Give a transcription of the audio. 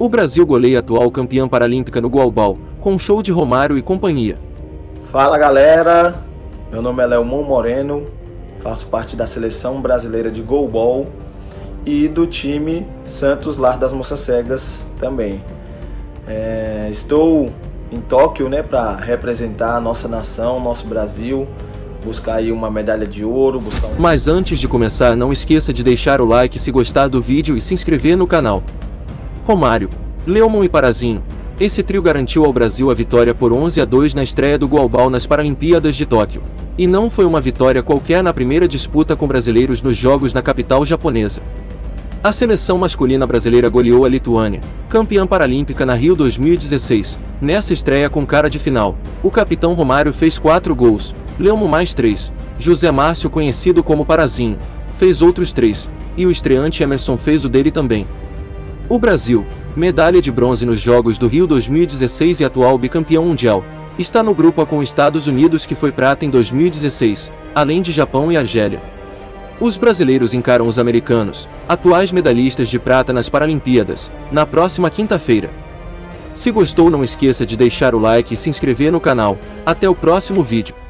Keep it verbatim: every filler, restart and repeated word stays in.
O Brasil goleia a atual campeã paralímpica no goalball, com um show de Romário e companhia. Fala galera, meu nome é Leomon Moreno, faço parte da seleção brasileira de goalball e do time Santos Lar das Moças Cegas também. É, estou em Tóquio, né, para representar a nossa nação, nosso Brasil, buscar aí uma medalha de ouro. Buscar um... Mas antes de começar, não esqueça de deixar o like se gostar do vídeo e se inscrever no canal. Romário, Leomon e Parazinho. Esse trio garantiu ao Brasil a vitória por onze a dois na estreia do goalball nas Paralimpíadas de Tóquio. E não foi uma vitória qualquer na primeira disputa com brasileiros nos Jogos na capital japonesa. A seleção masculina brasileira goleou a Lituânia, campeã paralímpica na Rio dois mil e dezesseis. Nessa estreia com cara de final, o capitão Romário fez quatro gols, Leomon mais três, José Márcio, conhecido como Parazinho, fez outros três, e o estreante Emerson fez o dele também. O Brasil, medalha de bronze nos Jogos do Rio dois mil e dezesseis e atual bicampeão mundial, está no grupo A com Estados Unidos, que foi prata em dois mil e dezesseis, além de Japão e Argélia. Os brasileiros encaram os americanos, atuais medalhistas de prata nas Paralimpíadas, na próxima quinta-feira. Se gostou, não esqueça de deixar o like e se inscrever no canal. Até o próximo vídeo.